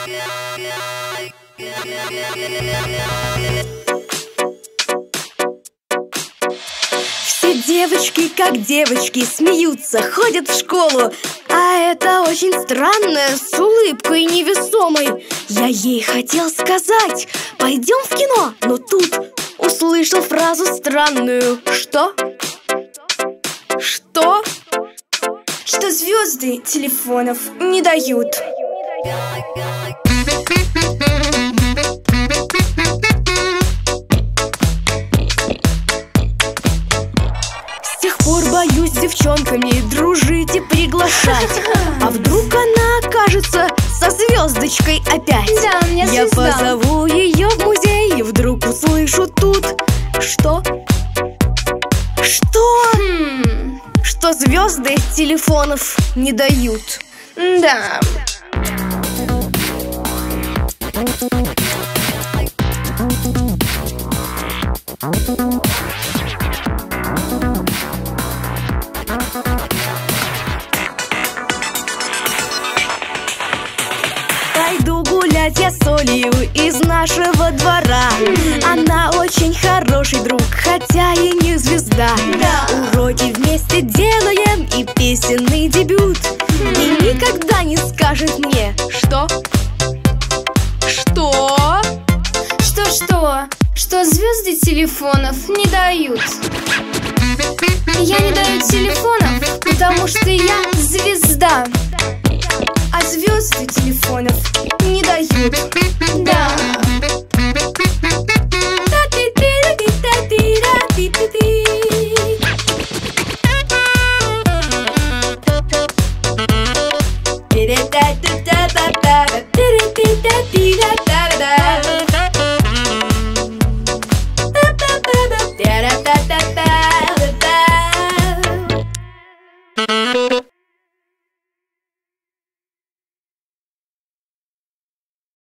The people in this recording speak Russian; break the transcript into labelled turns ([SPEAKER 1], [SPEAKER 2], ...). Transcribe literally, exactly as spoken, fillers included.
[SPEAKER 1] Все девочки, как девочки, смеются, ходят в школу. А это очень странная, с улыбкой невесомой. Я ей хотел сказать: пойдем в кино. Но тут услышал фразу странную. Что? Что? Что звезды телефонов не дают. С тех пор боюсь с девчонками дружить и приглашать. А вдруг она окажется со звездочкой опять?
[SPEAKER 2] Да, у меня
[SPEAKER 1] Я
[SPEAKER 2] звезда.
[SPEAKER 1] позову ее в музей и вдруг услышу тут. Что? Что?
[SPEAKER 2] Хм.
[SPEAKER 1] Что звезды телефонов не дают.
[SPEAKER 2] Да.
[SPEAKER 1] Пойду гулять я с Олею из нашего двора. Она очень хороший друг, хотя и не звезда.
[SPEAKER 2] Да.
[SPEAKER 1] Уроки вместе делаем и песенный дебют. И никогда не скажет мне: что? Что?
[SPEAKER 2] Что-что? Что звезды телефонов не дают. Я не даю телефонов, потому что я звезда.
[SPEAKER 1] А звезды телефонов не дают.